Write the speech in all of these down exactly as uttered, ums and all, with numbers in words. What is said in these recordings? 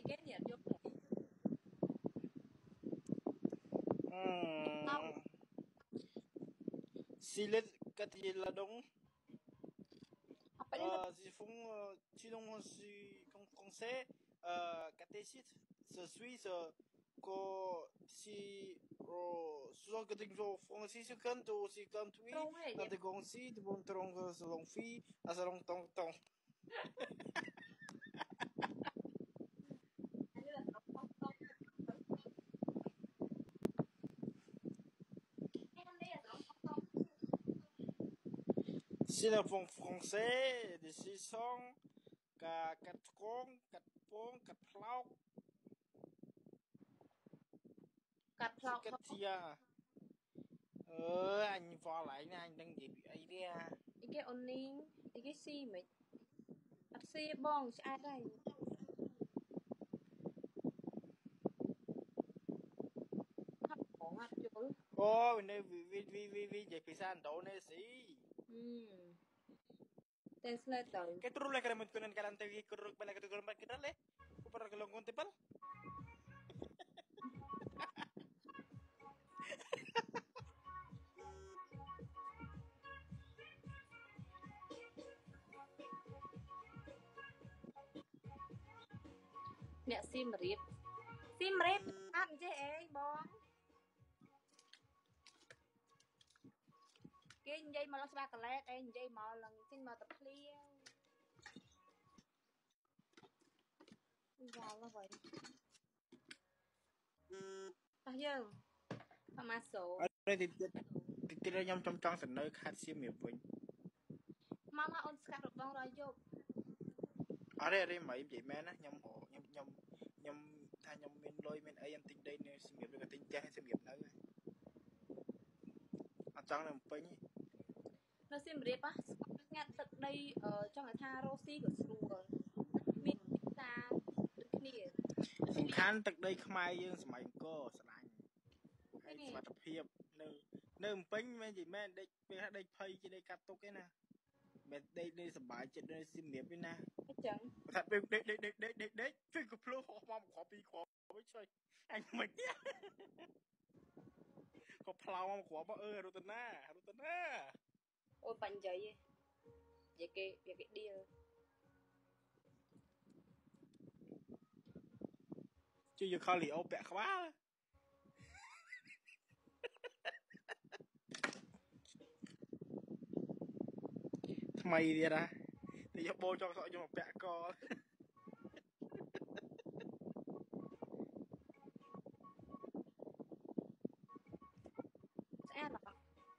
cái nhiệt vô si let kati la dong apa dia si font tu donc si en français kati sit ce suis ce ko si souvent que tu vois français ce quand ou si quand oui à te gonsi de bon tronc ce long fi à ce long tong tong si le font français de si sont cả cắt con cắt pong cắt plau cắt plau cắt tia ờ anh vào lại nha anh đang gì bị ấy đi à cái onion cái xi mày ắt xi bong ai đây ô bên đây vì vì vì vì vì vậy pizza ăn đậu này xí translator cái trâu lại cái mình quên cái làm tay cái trâu bên cái trâu bên cái đó lấy cô phải cái lông con tepal nè sim rip sim rip ăn chứ ấy bong cái dây mà nó ba cà lét ấy dây mà lần xin mà tập liêu vào là vậy à giờ mà số ở đây thì thì thì nhom trong trong sân nơi khát xiêm miệt vinh mama on sạc được bong rồi vô ở đây ở đây mấy vậy mẹ á nhom hộ nhom nhom nhom thay nhom men lôi men ấy em tính đây nè xiêm miệt với cái tính cha xiêm miệt nữa ở trong này một pin nó sim rip á ngắt tận đây ở trong cái tha rosi của sùa miền ta được kia សំខាន់ទឹកដីខ្មែរយើងសម័យអង្គរស្រឡាញ់ហើយសុខភាពនៅនៅភ្នំពេញមិននិយាយមែនដេកពេលថាដេកភ័យជាដេកកាត់ទុកឯណាមិនដេកនេះសុបាយចិត្តនៅសៀមរាបឯណាអញ្ចឹងថាពេលដេកដេកដេកដេកដេកដេកពេលក៏ភ្លោះហោះមកគ្រាប់ពីរគ្រាប់វិញឆ្លុយអញមិនទៀតក៏ផ្លោមកគ្រាប់អើរតនារតនាអូបាញ់យាយយាយគេយាយគេឌីលជួយយកខលីអូពាក់ក្បាលថ្មីទៀតណាតែយកបោចង់សក់យកមកពាក់កស្អាតហ៎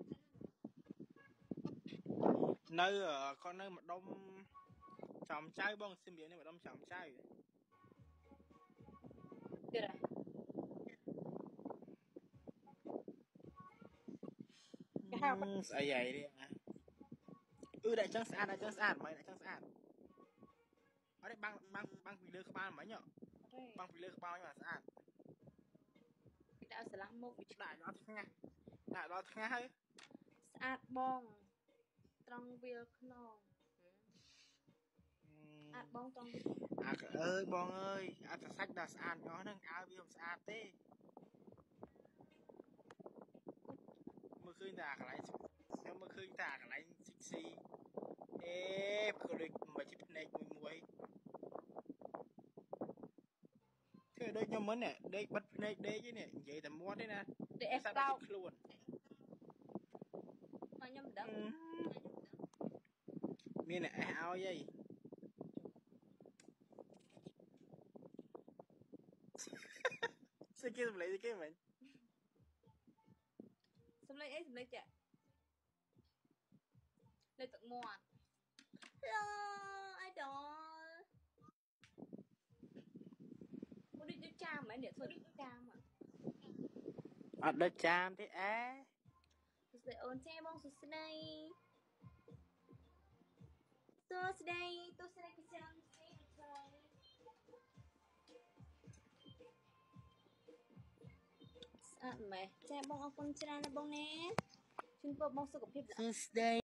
នៅគាត់នៅម្ដុំចំចៅបងសៀមរាបនេះម្ដុំចំចៅទៀតហ៎គេហៅស្អីហើយនេះអឺដាក់ចឹងស្អាតដាក់ចឹងស្អាតមិនដាក់ចឹងស្អាតអត់ទេបាំងបាំងបាំងពីលើក្បាលមិញបាំងពីលើក្បាលមកស្អាតគេដាក់ស្រឡះមុខដាក់ដល់ថ្ងាស់ដាក់ដល់ថ្ងាស់ហើយស្អាតបងត្រង់វាលខ្នងអាតបងត្រង់អាអើយបងអើយអាសាច់ដាក់ស្អាតអស់ហ្នឹងអើវាមិនស្អាតទេមើលឃើញតែកន្លែងខ្ញុំមើលឃើញតែកន្លែងស៊ីកស៊ីអេក៏ដូចមិនជិះភ្នែកមួយមួយធ្វើដូចខ្ញុំមិនដេកបិទភ្នែកដេកទេនេះនិយាយតែមាត់ទេណាដេកអេសកោខ្លួនខ្ញុំមិនដឹងមានអេសឲ្យអីស្អីគេសម្លេងគេមិញសម្លេងអីសម្លេងចាក់លេងទឹកមាត់ឡូអៃដលមកដូចចាមមែននេះធ្វើដូចចាមអត់ដូចចាមទេអេសួស្ដីអូនចាបងសួស្ដីសួស្ដីសួស្ដីពីចាំស្អីtrờiស្អាតម៉េះចាបងអរគុណច្រើនណាបងណាជូនពរបងសុខភាពល្អ